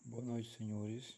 Boa noite, senhores.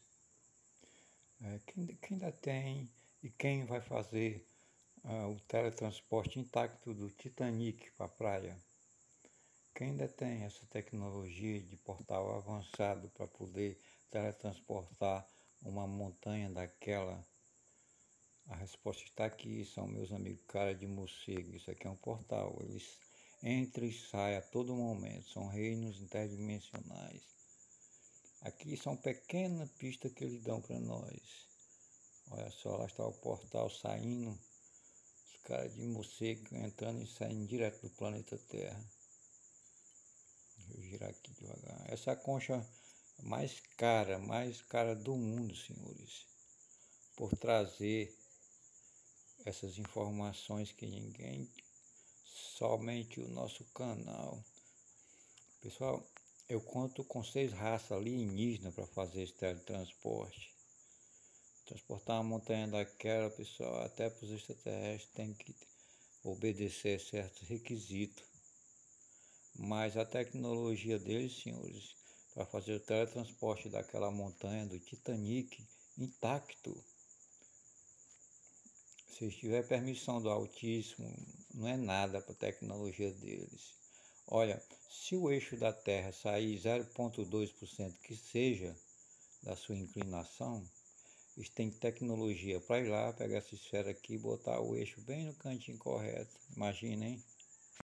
Quem ainda tem e quem vai fazer o teletransporte intacto do Titanic para a praia? Quem ainda tem essa tecnologia de portal avançado para poder teletransportar uma montanha daquela? A resposta está aqui, são meus amigos cara de morcego. Isso aqui é um portal, eles entram e saem a todo momento, são reinos interdimensionais. Aqui são pequenas pistas que eles dão para nós. Olha só, lá está o portal saindo, os caras de morcego entrando e saindo direto do planeta Terra. Deixa eu girar aqui devagar. Essa é a concha mais cara do mundo, senhores, por trazer essas informações que ninguém, somente o nosso canal. Pessoal, eu conto com 6 raças alienígenas para fazer esse teletransporte. Transportar uma montanha daquela, pessoal, até para os extraterrestres tem que obedecer certos requisitos. Mas a tecnologia deles, senhores, para fazer o teletransporte daquela montanha do Titanic intacto, se tiver permissão do Altíssimo, não é nada para a tecnologia deles. Olha, se o eixo da Terra sair 0,2% que seja da sua inclinação, eles têm tecnologia para ir lá, pegar essa esfera aqui e botar o eixo bem no cantinho correto. Imaginem, hein?